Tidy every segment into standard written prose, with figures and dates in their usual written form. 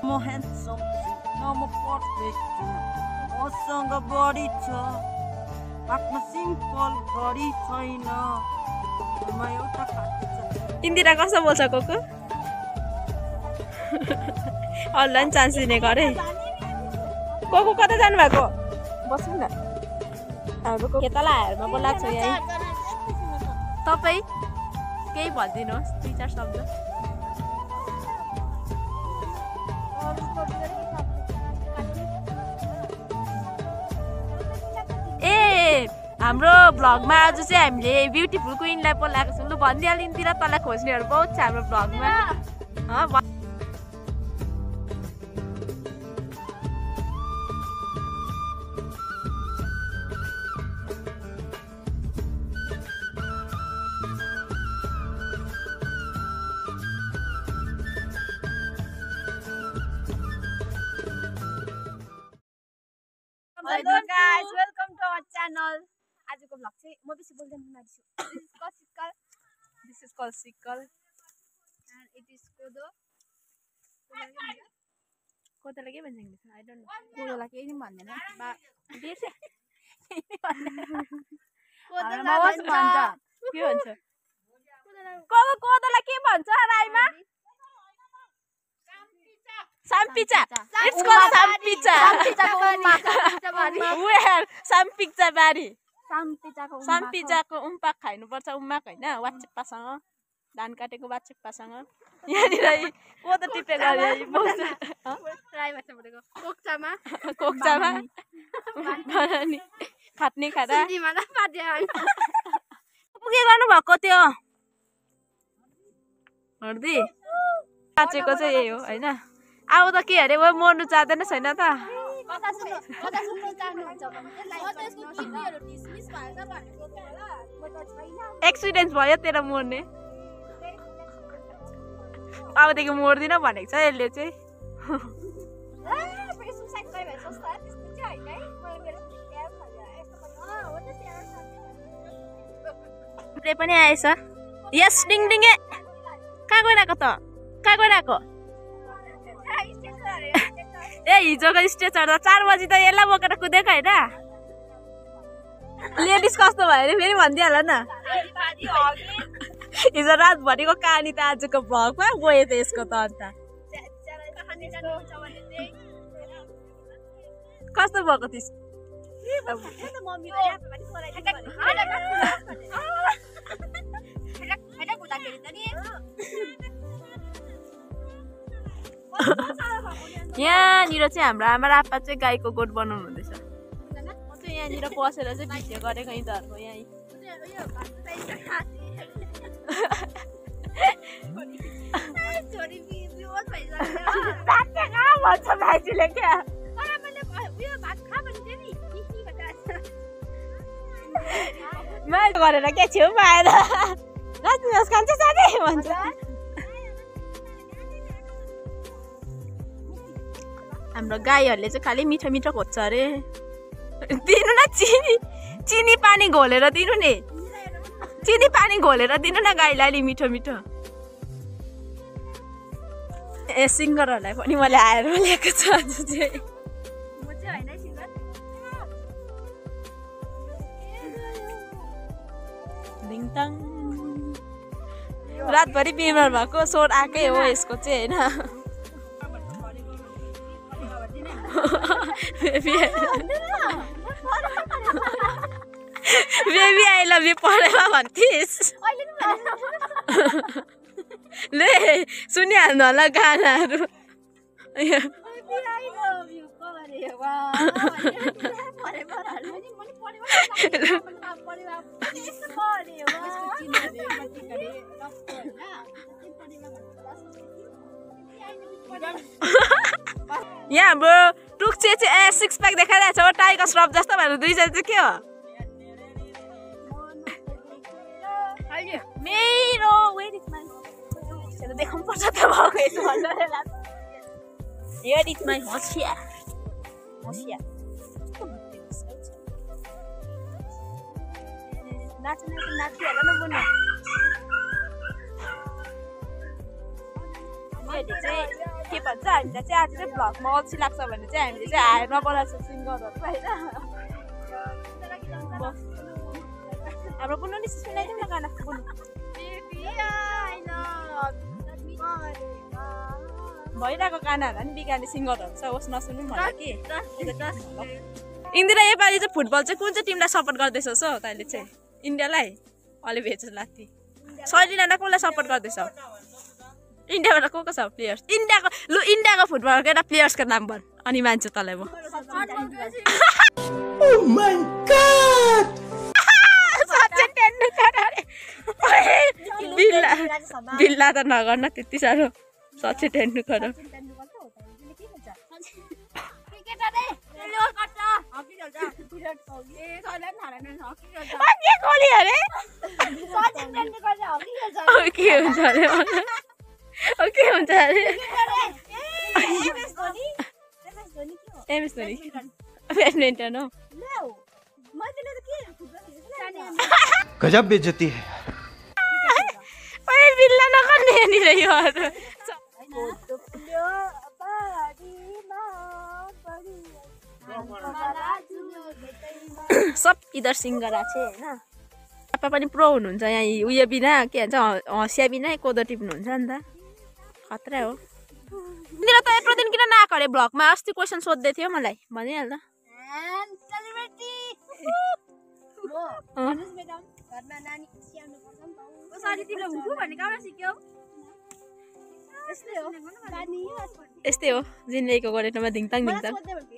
म ह्यान्डसम छु न म पर्फेक्ट छु मसँग बढी छ आफ्नो सिम्पल घडी छैन घरमा एउटा खाटी छ। इन्दिरा कसो बोल्छ कोको अनलाइन चान्स दिने गरे कोको कता जानु भएको बस्नु न हाम्रो खेतालाहरूमा बोलाएको छ यही तपाईँ केही भनिदिनुहोस् 2-4 शब्द ए हाम्रो भ्लगमा आज चाहिँ हामीले ब्युटिफुल क्विनलाई बोलाएको छौँ। लु भनिदिइहालिन्तिर तँलाई खोज्नेहरू बहुत छ हाम्रो भ्लगमा। Hello guys, welcome to our channel. आजको भ्लग चाहिँ म बेसी बोल्दैन मान्छे छु। This is called sickle And it is kodo. कोदोलाई के भन्छ इङ्ग्लिसमा आई डोन्ट नो कोदोलाई केही नि भन्दैन। कोदोलाई भन्छ के भन्छ कोदोलाई के भन्छ राईमा साम्पिचा it's called sampicha where sampicha बारी साम्पिचाको उम्पाक खानुपर्छ उम्माक हैन वाचिप्पासँग धान काटेको वाचिप्पासँग यहाँनिर कोदो टिपे गरे राई भाषा बोलेको कोक्चामा बनानी खाट्ने खाँदा सिन्धीमा पाड्या के गर्नु भएको त्यो हर्दी काचेको चाहिँ यही हो हैन आउ त के अरे वो मर्नु चाहदैन छैन त एक्सिडेन्ट भयो तेरो मर्ने अबदेखि मर्दिन भनेको छ यसले चाहिँ पनि आएछ यस डिङडिङे कहाँ गइरहेको त कहाँ गइरहेको ए हिजोको स्टेज चढ्दा 4 बजी त यसलाई बोकेर कुदेको होइन लेडिज कस्तो भयो अरे फेरि भनिदिइहाल न हिजो रातभरिको कहानी त आजको भ्लगमा गयो त यसको त अन्त कस्तो भएको थिस् यहाँनिर चाहिँ हाम्रो आमा र आप्पा चाहिँ गाईको गोठ बनाउनु हुँदैछ म चाहिँ यहाँनिर बसेर चाहिँ भिडियो गरेको यिनीहरूको यहीँ भन्छ भाइजीले क्या गरेर के छेउमा आएर नाच्नुहोस् खान्छ साथी भन्छ हाम्रो गाईहरूले चाहिँ खालि मिठो मिठो खोज्छ अरे दिनु न चिनी पानी घोलेर दिनु नि चिनी पानी घोलेर दिनु न गाईलाई अलि मिठो मिठो ए सिङ्गरहरूलाई पनि मैले आएर ल्याएको छु आज चाहिँ धिङताङ रातभरि बिमार भएको स्वर आएकै हो यसको चाहिँ होइन बेबी आई लभ यु पढेमा भन्थिस् ले सुनिहाल्नु होला गानाहरू यहाँ हाम्रो टुक्चे चाहिँ 6 प्याक देखाइरहेको छ टाइगर श्रफ जस्तो भएर 2 जना चाहिँ के हो मेरो देखाउनु पर्छ त Here is my Hoshia. नाच्ने होला न बुनु मैले चाहिँ के भन्छ हामीलाई चाहिँ आज चाहिँ भ्लगमा अल्छी लाग्छ भने चाहिँ हामीले चाहिँ हायरमा बोलाएको छ सिङ्गरहरू होइन हाम्रो बुनु नि सुनाइदिउँ न गाना बुनु भइरहेको गानाहरू नि बिगार्ने सिङ्गरहरू छ होस् नसुनौँ होला कि इन्दिरा योपालि चाहिँ फुटबल चाहिँ कुन चाहिँ टिमलाई सपोर्ट गर्दैछस् हौ तैँले चाहिँ इन्डियालाई अलि भेज लाथी सैलिना कसलाई सपोर्ट गर्दैछौ इन्डियाबाट को छ प्लेयर्स इन्डियाको फुटबलको एउटा प्लेयर्सको नाम भन् अनि मान्छु तँलाई म सचिन तेन्दुलकर बिल्ला त नगर्न त्यति साह्रो सचिन तेन्दुलकर के हुन्छ अरे के हुन्छ अरे एमएस धोनी ब्याडमिन्टन हो गजब बेइज्जती है बिल्ला नगर्ने यहाँनिर यो सब इधर सिङ्गरा छ होइन पापा पनि प्रो हुनुहुन्छ यहाँ उयो बिना के भन्छ हँसिया बिना कोदो टिप्नुहुन्छ नि त खतरा हो तिमीले त यत्रो दिन किन नआएको अरे भ्लगमा अस्ति क्वेसन सोध्दै थियो मलाई भनिहाल त यस्तै हो जिन्दगीको गोरेटोमा धिङताङ धिङताङ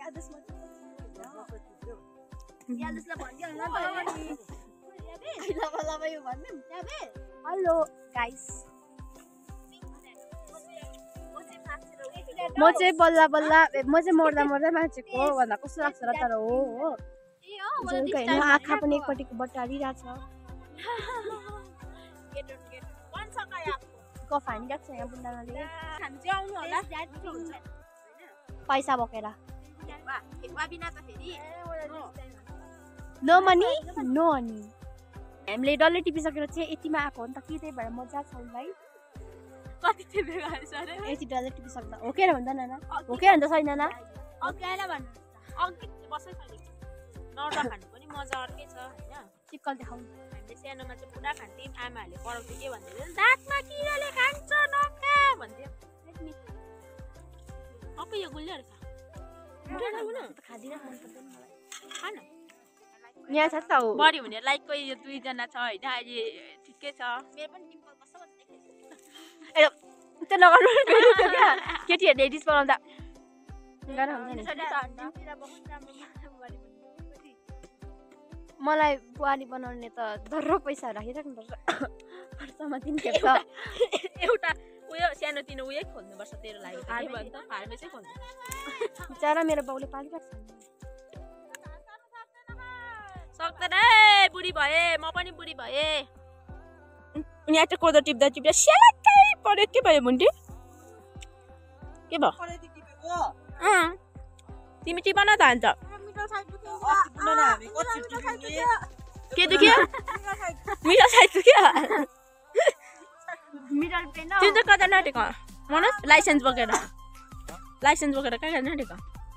हेलो गाइस म चाहिँ बल्ल बल्ल म चाहिँ मर्दा मर्दा मान्छेको भन्दा कस्तो लाग्छ र तर हो होइन आँखा पनि एकपट्टिको बटारिरहेछ कफ हानिरहेको छ यहाँ बुन्दाले पैसा बोकेर नो मनी नो हनी हामीले डल्लै टिपिसकेर चाहिँ यतिमा आएको हो नि त के त्यही भएर मजा छ भाइ कति टिपेको आएछ अरे यति डल्लै टिपिसक्दा हो के भन्छ नाना हो के भन्छ छैन नाना अघि आएर भन्नु अघि बसै खाने नौटा खानु पनि मजा अर्कै छ होइन चिक्कल देखाउनु हामीले सानोमा चाहिँ पुरा खान्थ्यौँ आमाहरूले कराउँथ्यो के भन्थ्यो दाँतमा किराले खान्छ नखा भन्थ्यो अब यो गुलियर खाँदिनँ मन पर्दैन मलाई खान यहाँ छ त हो बढी हुने लाइकको यो दुईजना छ होइन अहिले ठिकै छ मेरो पनि टिम्पल कस्तो ए त्यो नगर्नु केटीहरूले डिस बनाउँदा मलाई बुहारी बनाउने त धर्रो पैसा राखिराख्नुपर्छ वर्षमा 3 खेप त एउटा उयो सानो तिनो उयो खोल्नुपर्छ तेरो लागि के भन्छ फार्मेसी खोल्नु बिचारा मेरो बाउले पालिरहेको सक्दैन है बुढी भए म पनि बुढी भए यहाँ चाहिँ कोदो टिप्दा टिप्दा स्याकै पऱ्यो के भयो मुन्टी के भयो तिमी टिप न त हान्छ के दुख्यो मिठो साइड दुख्यो तिमी चाहिँ कता नटेको मनोज लाइसेन्स बोकेर कहाँ कहाँ नटेको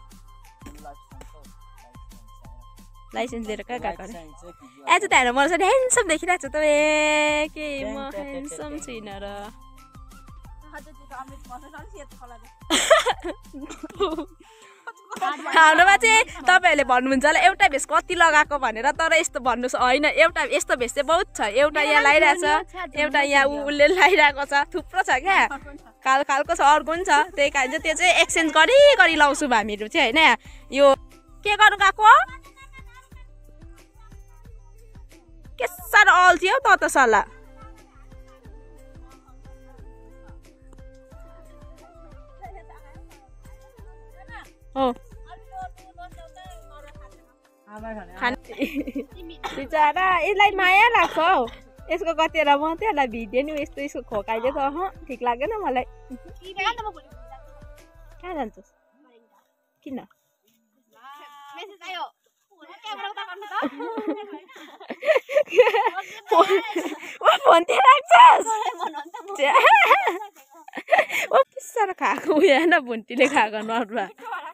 लाइसेन्स लिएर कहाँ गएको अरे आज त हेर मलाई चाहिँ ह्यान्डसम देखिरहेको छ त ए के म ह्यान्डसम छुइनँ र हाम्रोमा चाहिँ तपाईँहरूले भन्नुहुन्छ होला एउटा भेष कति लगाएको भनेर तर यस्तो भन्नुहोस् होइन एउटा यस्तो भेष चाहिँ बहुत छ एउटा यहाँ लगाइरहेछ एउटा यहाँ उसले लगाइरहेको छ थुप्रो छ क्या खालको छ अर्को पनि छ त्यही कारण चाहिँ त्यो चाहिँ एक्सचेन्ज गरी लाउँछौँ हामीहरू चाहिँ होइन यो के गर्नु गएको के साह्रो अल्छियो त सल्लाह हो बिचरा यसलाई माया लाग्छ हौ यसको कतिवटा मात्रै होला भिडियो नि यस्तो यसको खोकाइले त ठिक लाग्दैन मलाई कहाँ जान्छस् किन फोन राख्छस् साह्रो खाएको उयो होइन भुन्टीले खाएको नरुवा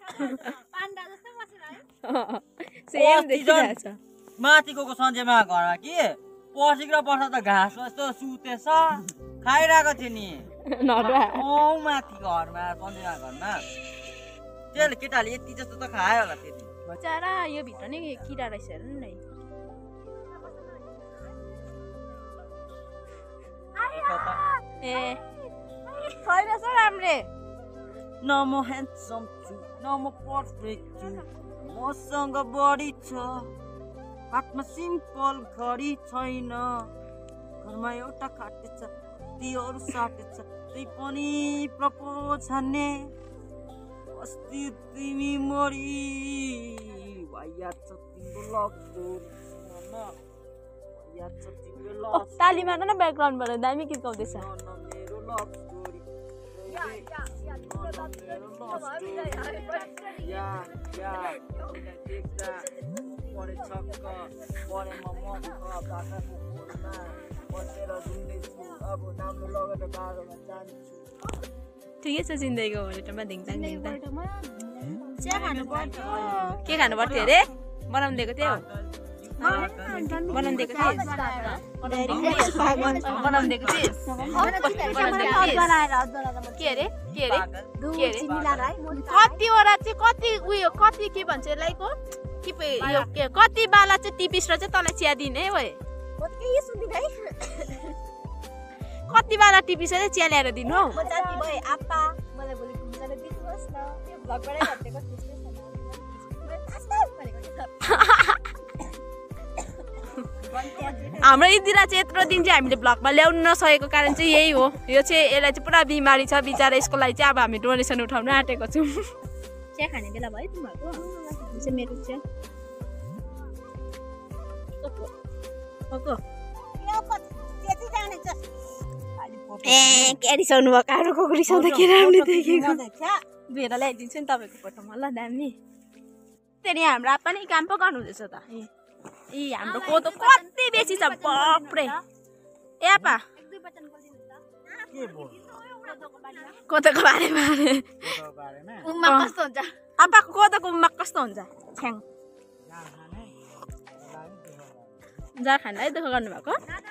सेम देखिरहेको छ माथिको सन्चेमा घरमा कि पर्सिक र वर्ष त घाँस यस्तो सुतेछ खाइरहेको थियो नि नरुवा माथि घरमा सन्चेमा घरमा त्यसले केटाले यति जस्तो त खायो होला त्यति बिचरा यो भित्र नै किरा रहेछ हेर्नु नि ए छैन सो राम्रे न म ह्यान्डसम छु न म पर्फेक्ट छु मसँग बढी छ हातमा सिम्पल घडी छैन घरमा एउटा खाटे छ तीहरू साटे छ त्यही पनि प्रपोज हान्ने अस्ति तिमी मरी याद छ तिम्रो लभ याद छ तिम्रो लभ ताली मार्न न ब्याकग्राउन्डबाट दामी गीत गाउँदैछ मेरो लभ स्टोरी ठिकै छ जिन्दगीको होटेलमा धिङताङ धिङताङ के खानु पर्थ्यो अरे बनाउनु दिएको थियो बनाउनु दिएको थियो बनाउनु दिएको थियो के अरे कतिवटा चाहिँ कति उयो कति के भन्छ यसलाई को यो कति बाला चाहिँ टिपिस र चाहिँ तँलाई चिया दिने है कति बाला टिपिस चाहिँ चिया ल्याएर दिनु हौ हाम्रो इन्दिरा चाहिँ यत्रो दिन चाहिँ हामीले भ्लगमा ल्याउनु नसकेको कारण चाहिँ यही हो यो चाहिँ यसलाई चाहिँ पुरा बिमारी छ बिचरा यसको लागि चाहिँ अब हामी डोनेसन उठाउन आँटेको छौँ चिया खाने बेला भयो तिमीहरूको मेरो चिया ए के रिसाउनु भयो कारोको रिसाउँदा के राम्रो देखेको भेर ल्याइदिन्छु नि तपाईँको फोटोमा ल दामी त्यहाँदेखि हाम्रो आप्पा नि काम पो गर्नु हुँदैछ त ए हाम्रो कोदो कति बेसी छ बाफ्रे ए आप्पा कोदोको बारेमा उम्मा कस्तो हुन्छ आप्पाको कोदोको उम्मा कस्तो हुन्छ छ्याङ जार खानलाई दुःख गर्नुभएको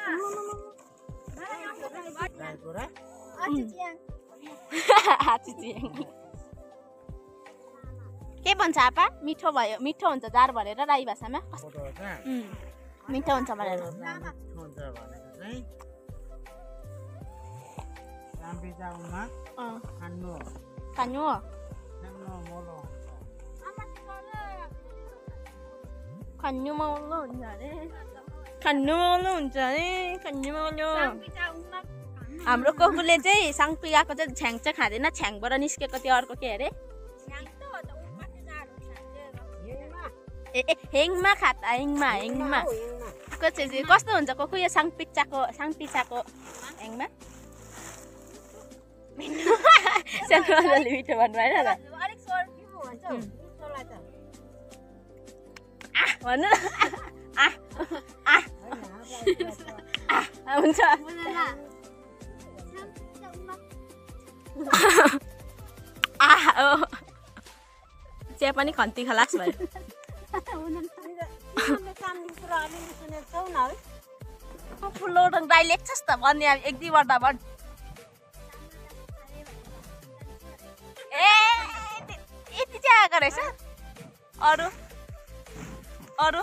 के भन्छ आपा मिठो भयो मिठो हुन्छ जार भनेर राई भाषामा मिठो हुन्छ भनेर खानु खानु मौलो हुन्छ अरे खानु मौलो हुन्छ अरे खानु मौलो हाम्रो कोकुले चाहिँ साङपिगाको चाहिँ छ्याङ चाहिँ खाँदैन छ्याङबाट निस्केको त्यो अर्को के अरे ए हेङमा खाता हेङमा हेङमा कस्तो हुन्छ कोकु यो साङपिचाको हेङमा सानोले मिठो भन्नु भएन त भन्नु हुन्छ चिया पनि खन्ती खलास भयो फुलो राई लेख्छस् त भन्ने एक दुई वर्दा भन् ए यति चाहिँ आएको रहेछ अरू अरू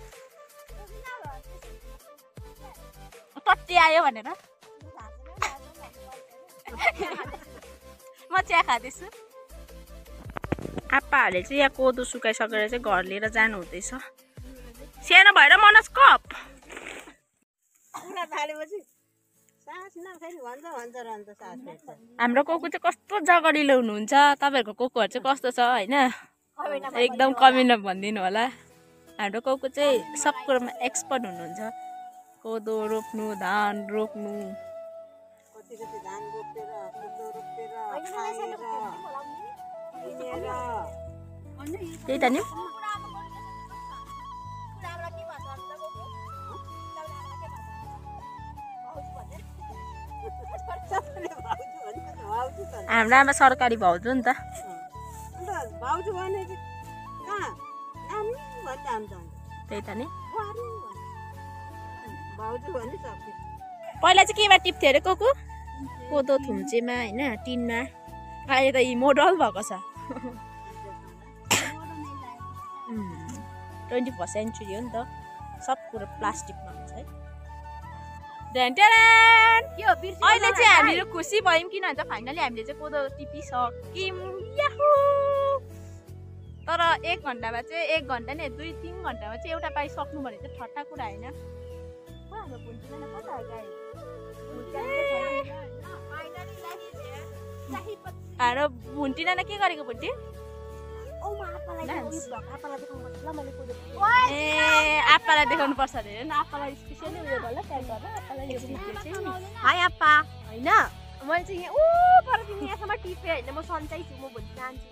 टट्टी आयो भनेर म चिया खाँदैछु आप्पाहरूले चाहिँ यहाँ कोदो सुकाइसकेर चाहिँ घर लिएर जानु हुँदैछ सानो भएर मनस कप हाम्रो कोकु चाहिँ कस्तो जगडिलो हुनुहुन्छ तपाईँहरूको कोकुहरू चाहिँ कस्तो छ होइन एकदम कमेन्टमा भनिदिनु होला हाम्रो कोकु चाहिँ सब कुरोमा एक्सपर्ट हुनुहुन्छ कोदो रोप्नु धान रोप्नु त्यही त नि हाम्रो आमा सरकारी भाउजू नि त। अन्त भाउजू भने चाहिँ कहाँ नानी भन्दै हान्छ त्यही त नि। भाउजू भने सक्यो। पहिला चाहिँ केमा टिप्थ्यो अरे कोको? कोदो थुम्चेमा होइन टिनमा। अहिले त यी मोडल भएको छ। 21st सेन्चुरी हो नि त, सब कुरा प्लास्टिकमा हुन्छ है। अहिले चाहिँ हामीहरू खुसी भयौँ किन भन्छ फाइनली हामीले चाहिँ कोदो टिपिसक्यौँ। याहू! तर 1 घन्टामा चाहिँ 1 घन्टा नि 2-3 घन्टामा चाहिँ एउटा पाइ सक्नु भने चाहिँ ठट्टा कुरा होइन। हाम्रो भुन्टी नाना के गरेको भुन्टी? ए आप्पालाई देखाउनु पर्छ अरे हैन, आप्पालाई स्पेशली उयो गर्ला ट्याग गर्ला आप्पालाई यो भिडियो चाहिँ। हाय आप्पा हैन मैले चाहिँ यहाँ पर तिमी यहाँसम्म टिपे हैन म सन्चै छु म भोलि जान्छु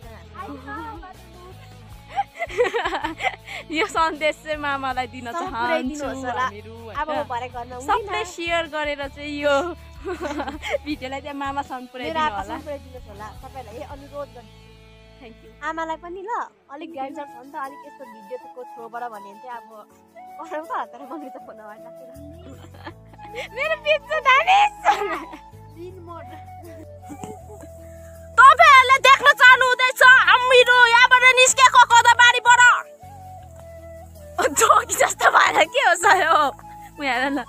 यो सन्देश चाहिँ मामालाई दिन चाहन्छु हामीहरू अब म भरे गर्न सबले शेयर गरेर चाहिँ यो भिडियोलाई चाहिँ मामासँग पुर्याइदिनु होला। पुर्याइदिनुहोस् होला सबैलाई अनुरोध गर्छु। Thank you. आमालाई पनि ल अलिक ग्यान्जर छ नि त अलिक यस्तो भिडियोको थ्रोबाट भन्यो भने चाहिँ अब गरौँ त तर मम्मी त फोन आइराखेर मेरो पिज्जा डालिस दिन मोड तपाईहरुले देख्न चाहनु हुँदैछ हामीहरू यहाँबाट निस्केको कोदाबारीबाट जोकी जस्तो भएर के हो सयो म हेर न।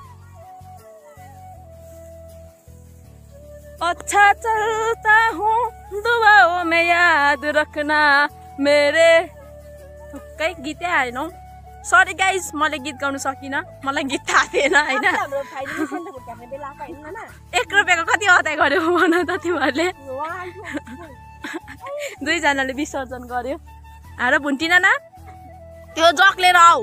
अच्छा चलता हूँ दुआओं में याद रखना मेरे ठुक्कै गीतै आएन। सरी गाइस मैले गीत गाउन सकिनँ, मलाई गीत थाहा थिएन हैन। 1 रुपैयाँको कति अदाय गर्यो भन त तिमीहरूले? 2 जनाले विसर्जन गर्यो। आरो भुन्टी नाना त्यो जक लिएर आऊ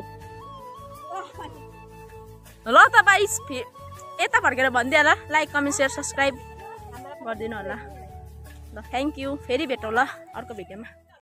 ल त गाइस। यता फर्केर भनिदिए ल लाइक कमेन्ट शेयर सब्स्क्राइब गरिदिनु होला ल। Thank you. फेरि भेटौँ ल अर्को भिडियोमा।